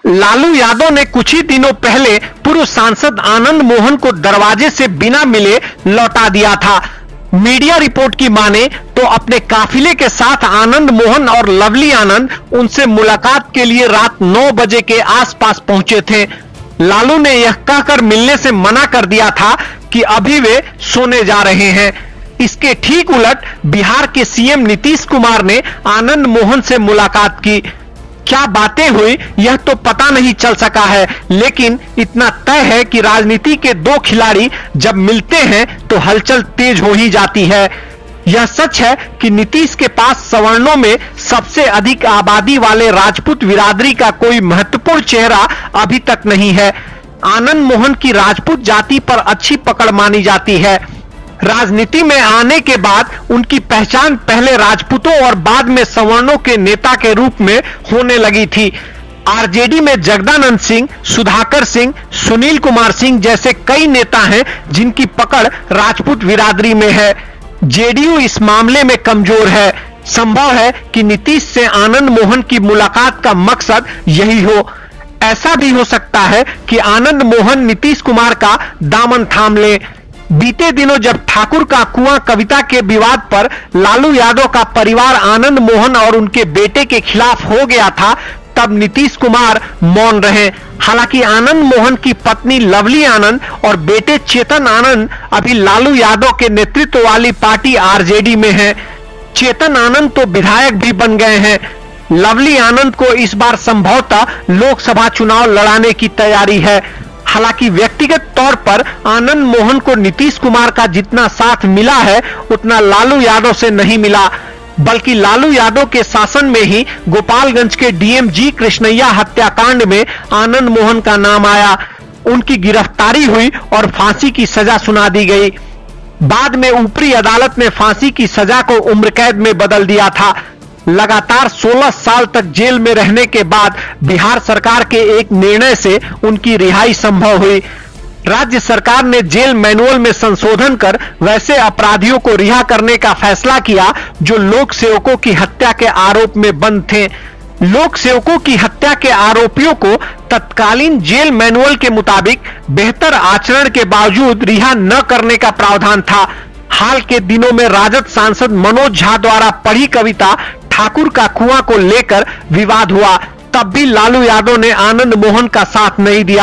लालू यादव ने कुछ ही दिनों पहले पूर्व सांसद आनंद मोहन को दरवाजे से बिना मिले लौटा दिया था। मीडिया रिपोर्ट की माने तो अपने काफिले के साथ आनंद मोहन और लवली आनंद उनसे मुलाकात के लिए रात 9 बजे के आसपास पहुंचे थे। लालू ने यह कहकर मिलने से मना कर दिया था कि अभी वे सोने जा रहे हैं। इसके ठीक उलट बिहार के सीएम नीतीश कुमार ने आनंद मोहन से मुलाकात की। क्या बातें हुई यह तो पता नहीं चल सका है, लेकिन इतना तय है कि राजनीति के दो खिलाड़ी जब मिलते हैं तो हलचल तेज हो ही जाती है। यह सच है कि नीतीश के पास सवर्णों में सबसे अधिक आबादी वाले राजपूत बिरादरी का कोई महत्वपूर्ण चेहरा अभी तक नहीं है। आनंद मोहन की राजपूत जाति पर अच्छी पकड़ मानी जाती है। राजनीति में आने के बाद उनकी पहचान पहले राजपूतों और बाद में सवर्णों के नेता के रूप में होने लगी थी। आरजेडी में जगदानंद सिंह, सुधाकर सिंह, सुनील कुमार सिंह जैसे कई नेता हैं जिनकी पकड़ राजपूत बिरादरी में है। जेडीयू इस मामले में कमजोर है। संभव है कि नीतीश से आनंद मोहन की मुलाकात का मकसद यही हो। ऐसा भी हो सकता है कि आनंद मोहन नीतीश कुमार का दामन थाम ले। बीते दिनों जब ठाकुर का कुआं कविता के विवाद पर लालू यादव का परिवार आनंद मोहन और उनके बेटे के खिलाफ हो गया था, तब नीतीश कुमार मौन रहे। हालांकि आनंद मोहन की पत्नी लवली आनंद और बेटे चेतन आनंद अभी लालू यादव के नेतृत्व वाली पार्टी आरजेडी में है। चेतन आनंद तो विधायक भी बन गए हैं। लवली आनंद को इस बार संभवतः लोकसभा चुनाव लड़ाने की तैयारी है। हालांकि व्यक्तिगत तौर पर आनंद मोहन को नीतीश कुमार का जितना साथ मिला है उतना लालू यादव से नहीं मिला, बल्कि लालू यादव के शासन में ही गोपालगंज के डीएम जी कृष्णैया हत्याकांड में आनंद मोहन का नाम आया। उनकी गिरफ्तारी हुई और फांसी की सजा सुना दी गई। बाद में ऊपरी अदालत ने फांसी की सजा को उम्र कैद में बदल दिया था। लगातार 16 साल तक जेल में रहने के बाद बिहार सरकार के एक निर्णय से उनकी रिहाई संभव हुई। राज्य सरकार ने जेल मैनुअल में संशोधन कर वैसे अपराधियों को रिहा करने का फैसला किया जो लोक सेवकों की हत्या के आरोप में बंद थे। लोक सेवकों की हत्या के आरोपियों को तत्कालीन जेल मैनुअल के मुताबिक बेहतर आचरण के बावजूद रिहा न करने का प्रावधान था। हाल के दिनों में राजद सांसद मनोज झा द्वारा पढ़ी कविता ठाकुर का कुआं को लेकर विवाद हुआ, तब भी लालू यादव ने आनंद मोहन का साथ नहीं दिया।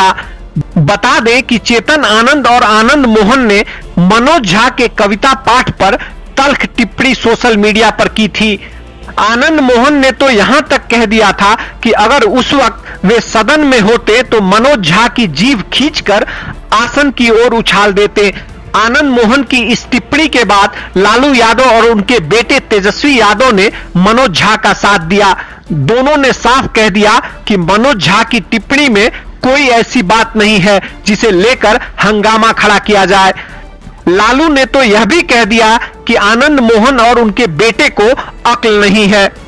बता दें कि चेतन आनंद और आनंद मोहन ने मनोज झा के कविता पाठ पर तल्ख टिप्पणी सोशल मीडिया पर की थी। आनंद मोहन ने तो यहां तक कह दिया था कि अगर उस वक्त वे सदन में होते तो मनोज झा की जीभ खींचकर आसन की ओर उछाल देते। आनंद मोहन की इस टिप्पणी के बाद लालू यादव और उनके बेटे तेजस्वी यादव ने मनोज झा का साथ दिया। दोनों ने साफ कह दिया कि मनोज झा की टिप्पणी में कोई ऐसी बात नहीं है जिसे लेकर हंगामा खड़ा किया जाए। लालू ने तो यह भी कह दिया कि आनंद मोहन और उनके बेटे को अक्ल नहीं है।